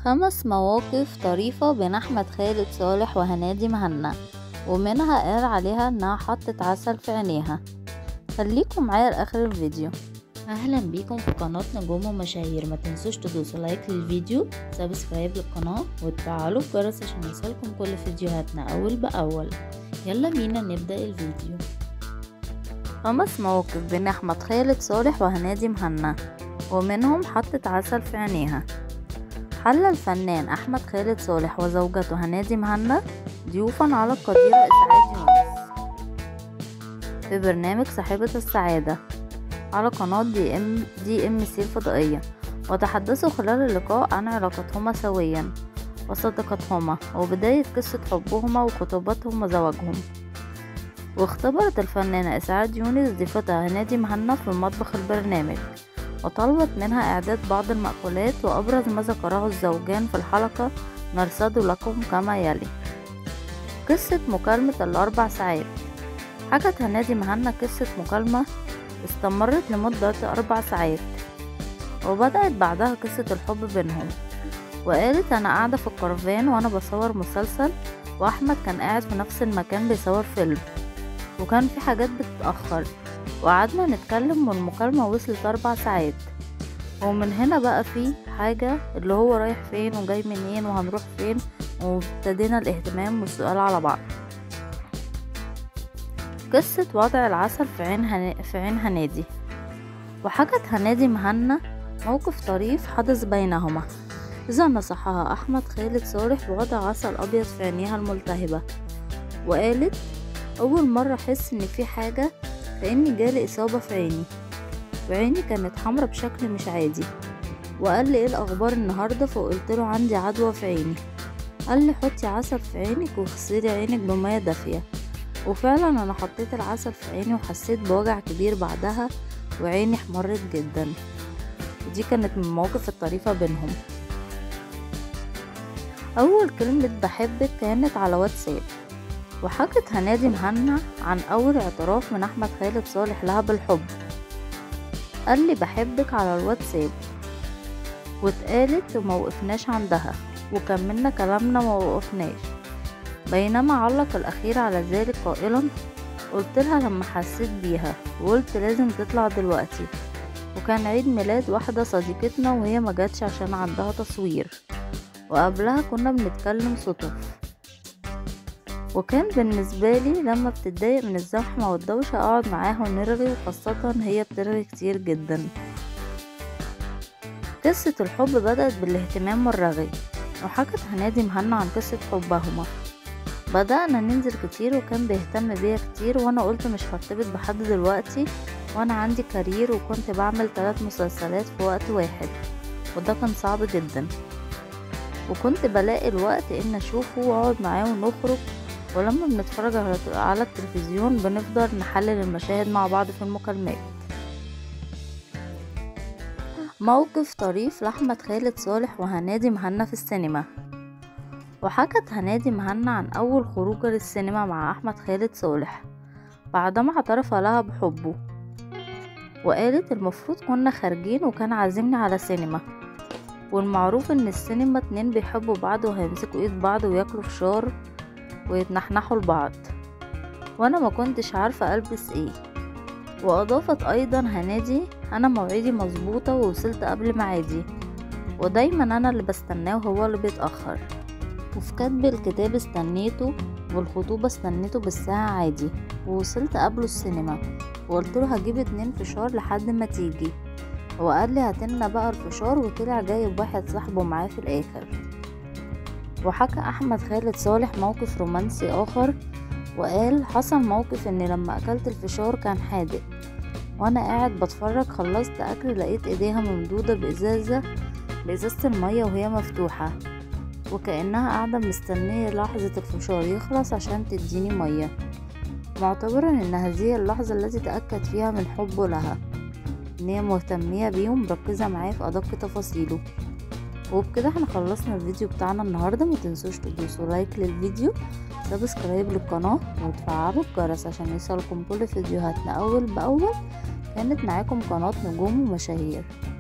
5 مواقف طريفة بين أحمد خالد صالح وهنادي مهنا، ومنها قال عليها انها حطت عسل في عينيها. خليكم معايا لاخر الفيديو. اهلا بيكم في قناة نجوم ومشاهير. ما تنسوش تدوسوا لايك للفيديو، سبسكرايب للقناة وتفعلوا الجرس عشان يوصلكم كل فيديوهاتنا اول باول. يلا بينا نبدأ الفيديو. 5 مواقف بين أحمد خالد صالح وهنادي مهنا، ومنهم حطت عسل في عينيها. حل الفنان أحمد خالد صالح وزوجته هنادي مهنا ضيوفا على القديرة إسعاد يونس في برنامج صاحبة السعادة على قناة دي ام سي الفضائية، وتحدثوا خلال اللقاء عن علاقتهما سويا وصداقتهما وبداية قصة حبهما وخطوبتهم وزواجهم. واختبرت الفنانة إسعاد يونس ضيفتها هنادي مهنا في مطبخ البرنامج، وطلبت منها إعداد بعض المأكولات، وأبرز ما ذكره الزوجان في الحلقة نرصد لكم كما يلي. قصة مكالمة ال4 ساعات. حكت هنادي مهنا قصة مكالمة استمرت لمدة 4 ساعات، وبدأت بعدها قصة الحب بينهم. وقالت أنا قاعدة في الكرفان وأنا بصور مسلسل، وأحمد كان قاعد في نفس المكان بيصور فيلم، وكان في حاجات بتتأخر، وقعدنا نتكلم والمكالمة وصلت 4 ساعات. ومن هنا بقى في حاجة اللي هو رايح فين وجاي منين وهنروح فين، وابتدينا الاهتمام والسؤال على بعض. قصة وضع العسل في عين هنادي. وحكت هنادي مهنا موقف طريف حدث بينهما، إذا نصحها أحمد خالد صالح بوضع عسل أبيض في عينيها الملتهبة. وقالت أول مرة أحس إن في حاجة، كأني جالي إصابة في عيني، وعيني كانت حمرا بشكل مش عادي. وقال لي ايه الأخبار النهاردة، فقلت له عندي عدوى في عيني. قال لي حطي عسل في عينك واغسلي عينك بمية دافية. وفعلا أنا حطيت العسل في عيني وحسيت بوجع كبير بعدها، وعيني احمرت جدا. ودي كانت من المواقف الطريفة بينهم. أول كلمة بحبك كانت على واتساب. وحكت هنادي مهنا عن أول اعتراف من أحمد خالد صالح لها بالحب. قال لي بحبك على الواتساب، واتقالت وموقفناش عندها، وكملنا كلامنا وموقفناش. بينما علق الأخير على ذلك قائلا قلت لها لما حسيت بيها وقلت لازم تطلع دلوقتي، وكان عيد ميلاد واحدة صديقتنا وهي ما جاتش عشان عندها تصوير، وقبلها كنا بنتكلم صدف. وكان بالنسبة لي لما بتتضايق من الزحمة والدوشة اقعد معاها ونرغي، وخاصة هي بترغي كتير جدا. قصة الحب بدأت بالاهتمام والرغي. وحكت هنادي مهنا عن قصة حبهما. بدأنا ننزل كتير وكان بيهتم بيا كتير، وانا قلت مش هرتبط بحد دلوقتي، وانا عندي كارير وكنت بعمل 3 مسلسلات في وقت واحد، وده كان صعب جدا. وكنت بلاقي الوقت ان اشوفه واقعد معاه ونخرج، ولما بنتفرج على التلفزيون بنفضل نحلل المشاهد مع بعض في المكالمات. موقف طريف لأحمد خالد صالح وهنادي مهنا في السينما. وحكت هنادي مهنا عن أول خروجة للسينما مع أحمد خالد صالح بعدما اعترف لها بحبه. وقالت المفروض كنا خارجين وكان عازمني على سينما، والمعروف ان السينما 2 بيحبوا بعض وهيمسكوا ايد بعض وياكلوا فشار ويتنحنحوا لبعض، وانا ما كنتش عارفة البس ايه. واضافت ايضا هنادي انا موعدي مظبوطة ووصلت قبل ميعادي، ودايما انا اللي بستناه وهو اللي بيتأخر. وفي كتب الكتاب استنيته، والخطوبة استنيته بالساعة عادي، ووصلت قبله السينما وقلت له هجيب 2 فشار لحد ما تيجي. هو قال لي هاتلنا بقى الفشار، وطلع جايب واحد صاحبه معاه في الاخر. وحكى احمد خالد صالح موقف رومانسي اخر، وقال حصل موقف ان لما اكلت الفشار كان حادق، وانا قاعد بتفرج خلصت اكل لقيت ايديها ممدودة بازازة المية وهي مفتوحة، وكأنها قاعدة مستنية لحظة الفشار يخلص عشان تديني مية، معتبرا ان هذه اللحظة التي تأكد فيها من حبه لها، ان هي مهتمية بيه ومركزة معاه في ادق تفاصيله. وبكده احنا خلصنا الفيديو بتاعنا النهاردة. متنسوش تدوسوا لايك للفيديو، سبسكرايب للقناة، وتفعلوا الجرس عشان يوصلكم كل فيديوهاتنا اول باول. كانت معاكم قناة نجوم ومشاهير.